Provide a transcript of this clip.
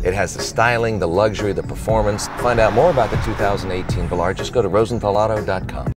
It has the styling, the luxury, the performance. Find out more about the 2018 Velar. Just go to rosenthalauto.com.